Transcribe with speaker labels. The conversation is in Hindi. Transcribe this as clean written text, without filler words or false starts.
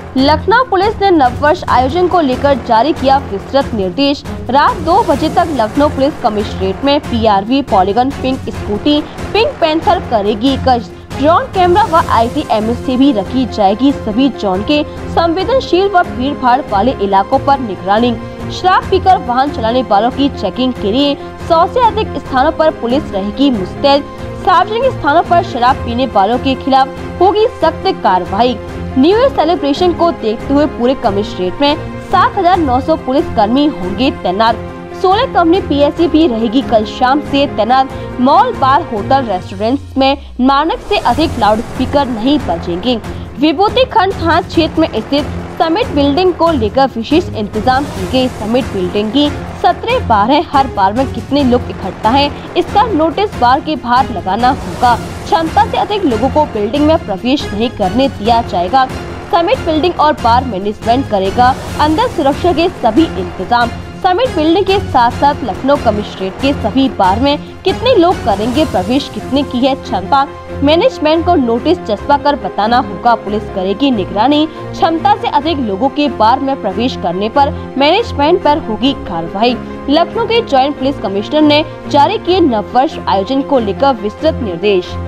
Speaker 1: लखनऊ पुलिस ने नववर्ष आयोजन को लेकर जारी किया विस्तृत निर्देश। रात 2 बजे तक लखनऊ पुलिस कमिश्नरेट में PRV, polygon, pink scooty, pink panther करेगी गश्त। ड्रोन कैमरा व ITMS से भी रखी जाएगी सभी जोन के संवेदनशील व भीड़ भाड़ वाले इलाकों पर निगरानी। शराब पीकर वाहन चलाने वालों की चेकिंग के लिए 100 से अधिक स्थानों पर पुलिस रहेगी मुस्तैद। सार्वजनिक स्थानों पर शराब पीने वालों के खिलाफ होगी सख्त कार्रवाई। न्यू ईयर सेलिब्रेशन को देखते हुए पूरे कमिश्नरेट में 7,900 पुलिस कर्मी होंगे तैनात। 16 कंपनी PSE भी रहेगी कल शाम से तैनात। मॉल, बार, होटल, रेस्टोरेंट्स में मानक से अधिक लाउड स्पीकर नहीं बजेंगे। विभूति खंड थाना क्षेत्र में स्थित समिट बिल्डिंग को लेकर विशेष इंतजाम किए गए। समिट बिल्डिंग की 17 बार है। हर बार में कितने लोग इकट्ठा हैं, इसका नोटिस बार के बाहर लगाना होगा। क्षमता से अधिक लोगों को बिल्डिंग में प्रवेश नहीं करने दिया जाएगा। समिट बिल्डिंग और बार मैनेजमेंट करेगा अंदर सुरक्षा के सभी इंतजाम। समिट बिल्डिंग के साथ साथ लखनऊ कमिश्नरेट के सभी बार में कितने लोग करेंगे प्रवेश, कितने की है क्षमता, मैनेजमेंट को नोटिस चस्पा कर बताना होगा। पुलिस करेगी निगरानी। क्षमता से अधिक लोगों के बार में प्रवेश करने पर मैनेजमेंट पर होगी कार्रवाई। लखनऊ के जॉइंट पुलिस कमिश्नर ने जारी किए नववर्ष आयोजन को लेकर विस्तृत निर्देश।